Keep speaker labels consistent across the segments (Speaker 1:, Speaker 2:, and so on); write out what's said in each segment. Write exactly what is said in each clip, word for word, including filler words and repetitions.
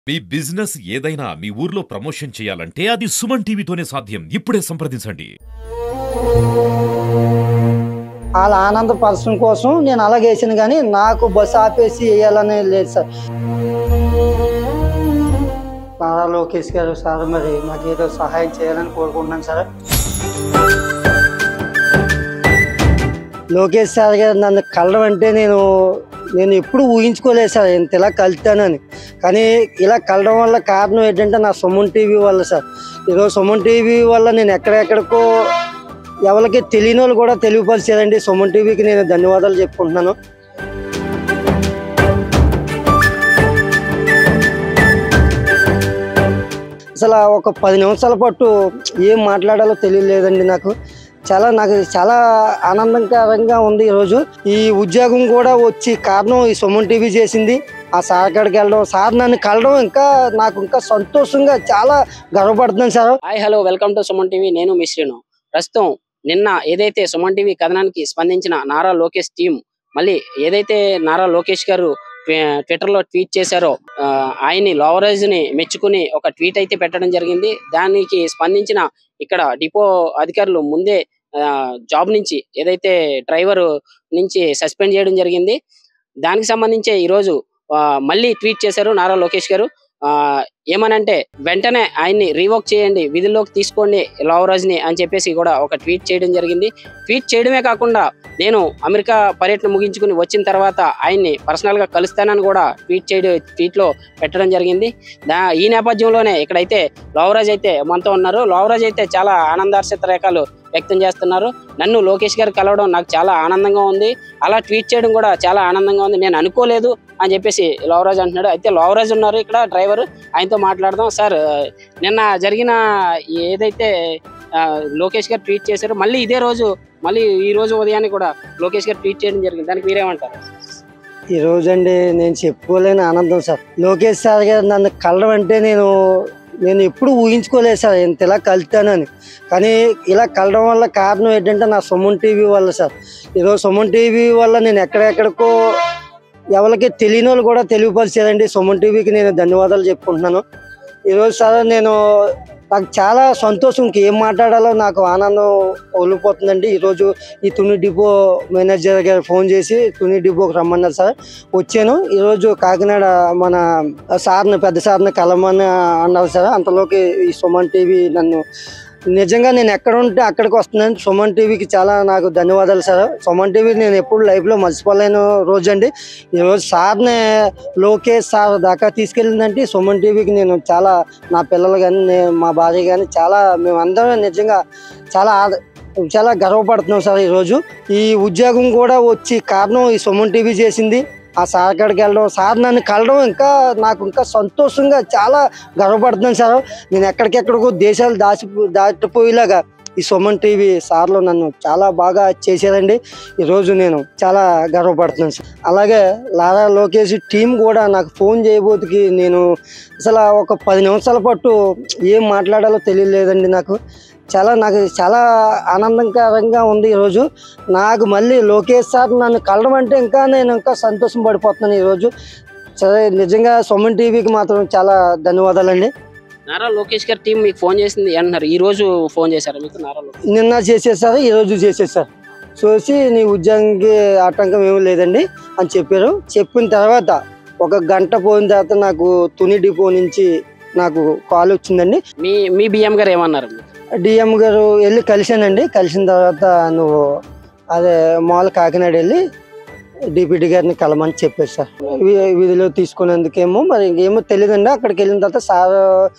Speaker 1: మీ business ఏదైనా మీ ఊర్లో promotion చేయాలంటే అది సుమన్ టీవీతోనే సాధ్యం. ఇప్పుడే సంప్రదించండి.
Speaker 2: వాళ్ళ ఆనంద పరచడం కోసం నేను అలాగే వేసాను, కానీ నాకు బస్సు ఆపేసి వేయాలని లేదు సార్. నారా లోకేష్ గారు సార్, మరి నాకు ఏదో సహాయం చేయాలని కోరుకుంటున్నాను సార్. లోకేష్ సార్ గారు నన్ను కలడం అంటే నేను నేను ఎప్పుడు ఊహించుకోలేదు సార్, ఇంత ఇలా కలుతానని. కానీ ఇలా కలడం వల్ల కారణం ఏంటంటే నా సుమన్ టీవీ వల్ల సార్. ఈరోజు సుమన్ టీవీ వల్ల నేను ఎక్కడెక్కడికో ఎవరికి తెలియని వాళ్ళు కూడా తెలియపరిచారండి. సుమన్ టీవీకి నేను ధన్యవాదాలు చెప్పుకుంటున్నాను. అసలు ఒక పది నిమిషాల పాటు ఏం మాట్లాడాలో తెలియలేదండి. నాకు చాలా నాకు చాలా ఆనందకరంగా ఉంది. ఈరోజు ఈ ఉద్యోగం కూడా వచ్చి కారణం ఈ సుమన్ టీవీ చేసింది. ఆ సార్ కాడికి వెళ్ళడం, సార్ నన్ను కలడం ఇంకా నాకు ఇంకా సంతోషంగా చాలా గర్వపడుతున్నాను sir.
Speaker 3: Hi hello, welcome to Suman TV. నేను మీ శ్రీను. ప్రస్తుతం నిన్న ఏదైతే సుమన్ టీవీ కథనానికి స్పందించిన నారా లోకేష్ టీం మళ్ళీ ఏదైతే నారా లోకేష్ గారు ట్విట్టర్ లో ట్వీట్ చేశారో ఆయన్ని లోవరేజ్ ని మెచ్చుకుని ఒక ట్వీట్ అయితే పెట్టడం జరిగింది. దానికి స్పందించిన ఇక్కడ డిపో అధికారులు ముందే జాబ్ నుంచి ఏదైతే డ్రైవర్ నుంచి సస్పెండ్ చేయడం జరిగింది. దానికి సంబంధించి ఈరోజు మళ్ళీ ట్వీట్ చేశారు నారా లోకేష్ గారు. ఆ ఏమనంటే వెంటనే ఆయన్ని రీవోక్ చేయండి, విధుల్లోకి తీసుకోండి లోవరాజ్ ని అని చెప్పేసి కూడా ఒక ట్వీట్ చేయడం జరిగింది. ట్వీట్ చేయడమే కాకుండా నేను అమెరికా పర్యటన ముగించుకుని వచ్చిన తర్వాత ఆయన్ని పర్సనల్ గా కలుస్తానని కూడా ట్వీట్ చేయడం ట్వీట్ లో పెట్టడం జరిగింది. దా ఈ నేపథ్యంలోనే ఇక్కడైతే లోవరాజ్ అయితే మనతో ఉన్నారు. లోవరాజ్ అయితే చాలా ఆనందార్షిత రేఖలు వ్యక్తం చేస్తున్నారు. నన్ను లోకేష్ గారు కలవడం నాకు చాలా ఆనందంగా ఉంది, అలా ట్వీట్ చేయడం కూడా చాలా ఆనందంగా ఉంది, నేను అనుకోలేదు అని చెప్పేసి లోవరాజ్ అంటున్నాడు. అయితే లోవరాజ్ ఉన్నారు ఇక్కడ డ్రైవర్, ఆయనతో మాట్లాడదాం. సార్, నిన్న జరిగిన ఏదైతే లోకేష్ గారు ట్వీట్ చేశారో మళ్ళీ ఇదే రోజు మళ్ళీ ఈ రోజు ఉదయాన్ని కూడా లోకేష్ గారు ట్వీట్ చేయడం జరిగింది, దానికి మీరేమంటారు?
Speaker 2: ఈ రోజు అండి నేను చెప్పుకోలేని ఆనందం సార్. లోకేష్ సార్ గారు నన్ను కలడం అంటే నేను నేను ఎప్పుడు ఊహించుకోలేదు సార్, ఇంత ఇలా కలుతానని. కానీ ఇలా కలడం వల్ల కారణం ఏంటంటే నా సుమన్ టీవీ వల్ల సార్. ఈరోజు సుమన్ టీవీ వల్ల నేను ఎక్కడెక్కడికో ఎవరికి తెలియని వాళ్ళు కూడా తెలియపరిచారండి. సుమన్ టీవీకి నేను ధన్యవాదాలు చెప్పుకుంటున్నాను. ఈరోజు సార్ నేను నాకు చాలా సంతోషం, ఇంకేం మాట్లాడాలో నాకు ఆనందం వదిలిపోతుందండి. ఈరోజు ఈ తుని డిపో మేనేజర్ గారు ఫోన్ చేసి తుని డిపోకి రమ్మన్నారు సార్. వచ్చాను. ఈరోజు కాకినాడ మన సార్ని పెద్ద సార్ని కలమని అన్నారు సార్. అంతలోకి ఈ సుమన్ టీవీ నన్ను నిజంగా నేను ఎక్కడ ఉంటే అక్కడికి వస్తున్నాను. సుమన్ టీవీకి చాలా నాకు ధన్యవాదాలు సార్. సుమన్ టీవీ నేను ఎప్పుడు లైఫ్లో మర్చిపోలేని రోజు అండి. ఈరోజు సార్ని లోకేష్ సార్ దాకా తీసుకెళ్ళిందంటే సుమన్ టీవీకి నేను చాలా, నా పిల్లలు కానీ మా భార్య కానీ చాలా, మేమందరం నిజంగా చాలా చాలా గర్వపడుతున్నాం సార్. ఈరోజు ఈ ఉద్యోగం కూడా వచ్చి కారణం ఈ సుమన్ టీవీ చేసింది. ఆ సార్ కాడికి వెళ్ళడం, సార్ నన్ను కలడం ఇంకా నాకు ఇంకా సంతోషంగా చాలా గర్వపడుతున్నాను సార్. నేను ఎక్కడికెక్కడికో దేశాలు దాచి దాటిపోయేలాగా ఈ సుమన్ టీవీ సార్లు నన్ను చాలా బాగా చేశారండి. ఈరోజు నేను చాలా గర్వపడుతున్నాను సార్. అలాగే నారా లోకేష్ టీం కూడా నాకు ఫోన్ చేయబోతుకి నేను అసలు ఒక పది నిమిషాల పాటు ఏం మాట్లాడాలో తెలియలేదండి. నాకు చాలా నాకు చాలా ఆనందకరంగా ఉంది. ఈరోజు నాకు మళ్ళీ లోకేష్ సార్ నన్ను కలడం అంటే ఇంకా నేను ఇంకా సంతోషం పడిపోతున్నాను ఈరోజు. సరే, నిజంగా సుమన్ టీవీకి మాత్రం చాలా ధన్యవాదాలండి.
Speaker 3: నారా లోకేష్ గారి టీం మీకు ఫోన్ చేసింది అంటున్నారు, ఈ రోజు ఫోన్ చేశారు మీకు? నారా
Speaker 2: నిన్న చేసేసారు, ఈరోజు చేసేసారు. చూసి నీ ఉద్యోగానికి ఆటంకం ఏమీ లేదండి అని చెప్పారు. చెప్పిన తర్వాత ఒక గంట పోయిన తర్వాత నాకు తుని డిపో నుంచి నాకు కాల్ వచ్చిందండి.
Speaker 3: మీ మీ బిఎం గారు ఏమన్నారు?
Speaker 2: డిఎం గారు వెళ్ళి కలిశానండి. కలిసిన తర్వాత నువ్వు అదే మాల్ కాకినాడ వెళ్ళి డిప్యూటీ గారిని కలమని చెప్పారు సార్. విధిలో తీసుకునేందుకేమో మరి ఇంకేమో తెలియదండి. అక్కడికి వెళ్ళిన తర్వాత సార్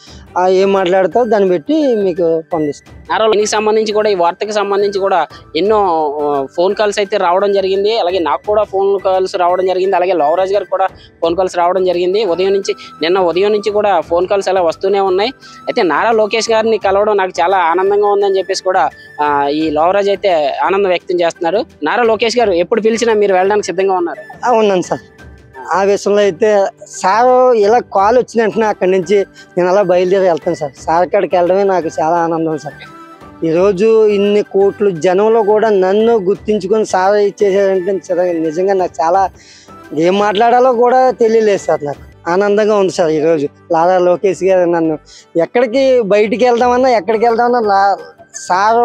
Speaker 2: ఏం మాట్లాడతారో దాన్ని బట్టి మీకు పొందిస్తాను.
Speaker 3: నారా దీనికి సంబంధించి కూడా, ఈ వార్తకి సంబంధించి కూడా ఎన్నో ఫోన్ కాల్స్ అయితే రావడం జరిగింది. అలాగే నాకు కూడా ఫోన్ కాల్స్ రావడం జరిగింది. అలాగే లోవరాజ్ గారికి కూడా ఫోన్ కాల్స్ రావడం జరిగింది. ఉదయం నుంచి నిన్న ఉదయం నుంచి కూడా ఫోన్ కాల్స్ అలా వస్తూనే ఉన్నాయి. అయితే నారా లోకేష్ గారిని కలవడం నాకు చాలా ఆనందంగా ఉందని చెప్పేసి కూడా ఈ లోవరాజ్ అయితే ఆనందం వ్యక్తం చేస్తున్నారు. నారా లోకేష్ గారు ఎప్పుడు పిలిచినా మీరు వెళ్ళడానికి సిద్ధంగా ఉన్నారు?
Speaker 2: అవునండి సార్. ఆ విషయంలో అయితే సార్ ఇలా కాల్ వచ్చిన వెంటనే అక్కడి నుంచి నేను అలా బయలుదేరి వెళ్తాను సార్. సార్ కాడికి వెళ్ళడమే నాకు చాలా ఆనందం సార్. ఈరోజు ఇన్ని కోట్లు జనంలో కూడా నన్ను గుర్తించుకొని సార్ ఇచ్చేసారంటే నిజంగా నాకు చాలా ఏం మాట్లాడాలో కూడా తెలియలేదు సార్ నాకు. ఆనందంగా ఉంది సార్ ఈరోజు. నారా లోకేష్ గారు నన్ను ఎక్కడికి బయటికి వెళ్దామన్నా ఎక్కడికి వెళ్దామన్నా లా సారు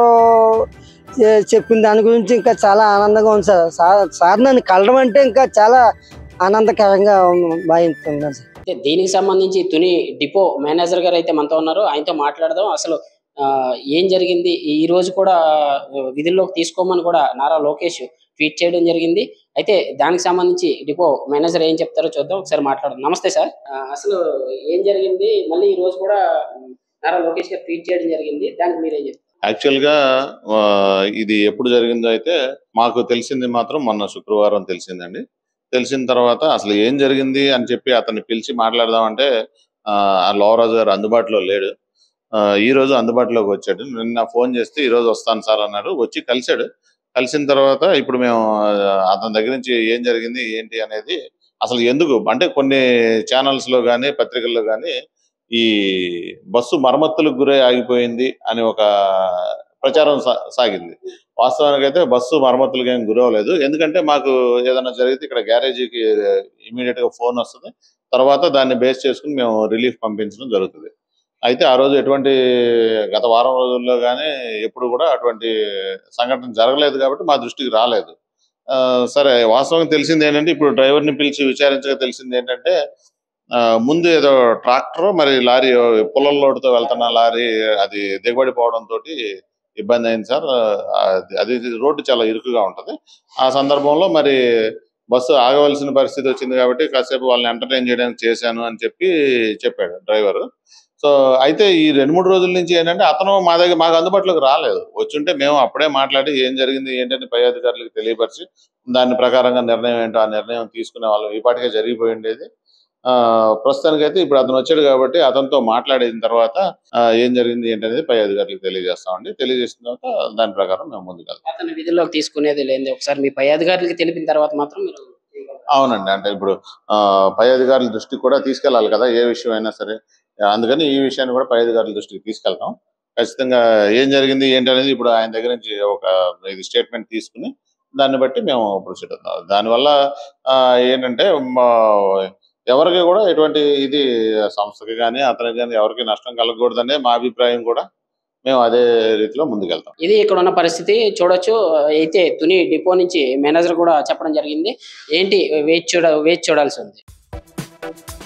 Speaker 2: చె- చెప్పిన దాని గురించి ఇంకా చాలా ఆనందంగా ఉంది సార్. సార్ సార్ నన్ను కలవడం అంటే ఇంకా చాలా ఆనందకరంగా ఉంది- భావిస్తున్నాను సార్.
Speaker 3: అయితే దీనికి సంబంధించి తుని డిపో మేనేజర్ గారు అయితే మనతో ఉన్నారు. ఆయనతో మాట్లాడదాం. అసలు ఆ, ఏం జరిగింది ఈ రోజు కూడా ఆ, విధుల్లోకి తీసుకోమని కూడా నారా లోకేష్ ట్వీట్ చేయడం జరిగింది. అయితే దానికి సంబంధించి డిపో మేనేజర్ ఏం చెప్తారో చూద్దాం, ఒకసారి మాట్లాడదాం. నమస్తే సార్. ఆ, అసలు ఏం జరిగింది? మళ్ళీ ఈ రోజు కూడా ఉమ్, నారా లోకేష్ గారు ట్వీట్ చేయడం జరిగింది. దానికి మీరేం చెప్తారు?
Speaker 4: యాక్చువల్ గా ఆ, ఇది ఎప్పుడు జరిగిందో అయితే మాకు తెలిసింది మాత్రం మొన్న శుక్రవారం తెలిసిందండి. తెలిసిన తర్వాత అసలు ఏం జరిగింది అని చెప్పి అతన్ని పిలిచి మాట్లాడదామంటే ఆ ఆ లోవరాజు గారు అందుబాటులో లేడు. ఆ, ఈ రోజు అందుబాటులోకి వచ్చాడు. నిన్న ఫోన్ చేస్తే ఈ రోజు వస్తాను సార్ అన్నాడు. వచ్చి కలిశాడు. కలిసిన తర్వాత ఇప్పుడు మేము ఆ, అతని దగ్గర నుంచి ఏం జరిగింది ఏంటి అనేది అసలు ఎందుకు అంటే కొన్ని ఛానల్స్ లో కానీ పత్రికల్లో కానీ ఈ బస్సు మరమ్మతులకు గురై ఆగిపోయింది అని ఒక ప్రచారం సా- సాగింది. వాస్తవానికి అయితే బస్సు మరమ్మతులకు ఏం గురవలేదు. ఎందుకంటే మాకు ఏదైనా జరిగితే ఇక్కడ గ్యారేజీకి ఇమీడియట్ గా ఫోన్ వస్తుంది. తర్వాత దాన్ని బేస్ చేసుకుని మేము రిలీఫ్ పంపించడం జరుగుతుంది. అయితే ఆ రోజు ఎటువంటి గత వారం రోజుల్లో కానీ ఎప్పుడు కూడా అటువంటి సంఘటన జరగలేదు కాబట్టి మా దృష్టికి రాలేదు. ఆ, సరే వాస్తవంగా తెలిసింది ఏంటంటే ఇప్పుడు డ్రైవర్ని పిలిచి విచారించగా తెలిసింది ఏంటంటే ఆ, ముందు ఏదో ట్రాక్టర్ మరి లారీ పుల్లల లోడుతో వెళ్తున్న లారీ అది దిగబడిపోవడం తోటి ఇబ్బంది అయింది సార్. ఆ, అది అది రోడ్డు చాలా ఇరుకుగా ఉంటది. ఆ సందర్భంలో మరి బస్సు ఆగవలసిన పరిస్థితి వచ్చింది కాబట్టి కాసేపు వాళ్ళని ఎంటర్టైన్ చేయడానికి చేశాను అని చెప్పి చెప్పాడు డ్రైవర్. సో అయితే ఈ రెండు మూడు రోజుల నుంచి ఏంటంటే అతను మా దగ్గర మాకు అందుబాటులోకి రాలేదు. వచ్చుంటే మేము అప్పుడే మాట్లాడి ఏం జరిగింది ఏంటని పై అధికారులకు తెలియపరిచి దాని ప్రకారంగా నిర్ణయం ఏంటో ఆ నిర్ణయం తీసుకునే వాళ్ళం. ఈ పాటికే జరిగిపోయి ఉండేది. ఆ ప్రస్తుతానికైతే ఇప్పుడు అతను వచ్చాడు కాబట్టి అతనితో మాట్లాడిన తర్వాత ఆ, ఏం జరిగింది ఏంటనేది పై అధికారులకు తెలియజేస్తామండి. తెలియజేసిన తర్వాత దాని ప్రకారం మేము ముందుకు వెళ్తాం.
Speaker 3: అతను విధుల్లోకి తీసుకునేది లేదు. ఒకసారి మీ పై అధికారులకి తెలిపిన తర్వాత మాత్రం మీరు చేయగలరు.
Speaker 4: అవునండి. అంటే ఇప్పుడు ఆ, పై అధికారుల దృష్టికి కూడా తీసుకెళ్లాలి కదా ఏ విషయం అయినా సరే. అందుకని ఈ విషయాన్ని కూడా పై అధికారుల దృష్టికి తీసుకెళ్తాం. ఖచ్చితంగా ఏం జరిగింది ఏంటి అనేది ఇప్పుడు ఆయన దగ్గర నుంచి ఒక ఇది స్టేట్మెంట్ తీసుకుని దాన్ని బట్టి మేము ప్రొసీడ్ అవుతాం. దానివల్ల ఆ, ఏంటంటే మా ఎవరికి కూడా ఎటువంటి ఇది సంస్థకి కానీ అతనికి కానీ ఎవరికి నష్టం కలగకూడదనే మా అభిప్రాయం కూడా. మేము అదే రీతిలో ముందుకెళ్తాం.
Speaker 3: ఇది ఇక్కడ ఉన్న పరిస్థితి చూడొచ్చు. అయితే తుని డిపో నుంచి మేనేజర్ కూడా చెప్పడం జరిగింది. ఏంటి వేచి చూడ వేచి చూడాల్సి ఉంది.